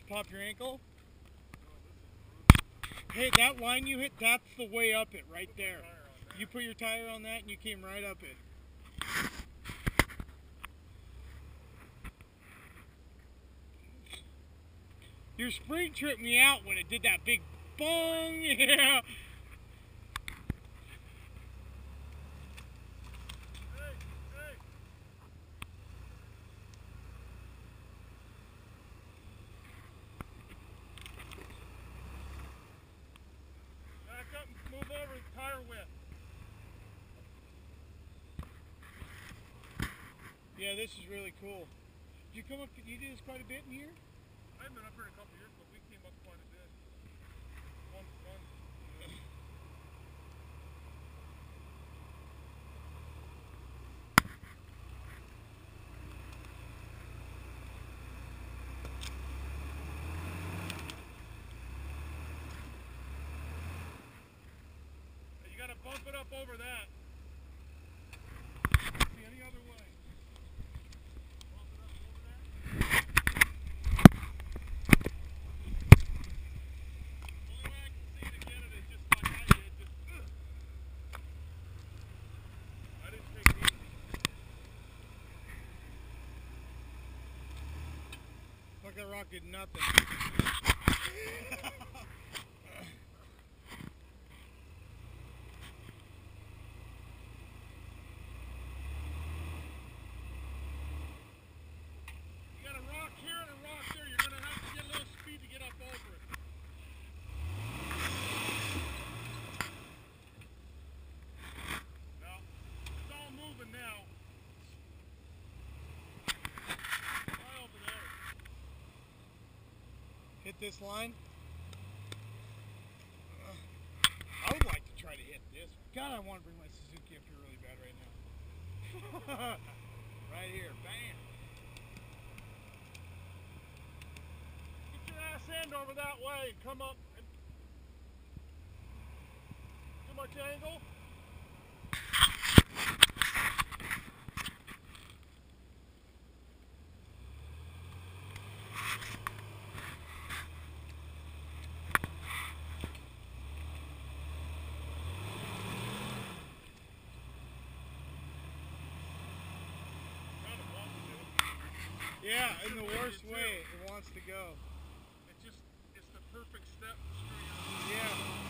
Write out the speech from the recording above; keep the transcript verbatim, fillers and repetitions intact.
pop your ankle? Hey, that line you hit, that's the way up it, right there. You put your tire on that and you came right up it. Your spring tripped me out when it did that big bong, yeah. Move over the tire whip. Yeah, this is really cool. Did you come up, you do this quite a bit in here? I haven't been up here in a couple years, but we came up quite a bit. One, one. You gotta bump it up over that. See any other way. Bump it up over that. Only way I can see to get it is just like I did. Just, uh. I didn't take it easy. Fuck, that rock did nothing. Hit this line. Uh, I would like to try to hit this. God, I want to bring my Suzuki up here really bad right now. Right here, bam. Get your ass end over that way and come up. And too much angle. Yeah, in the worst way it wants to go. It's just, it's the perfect step. Yeah.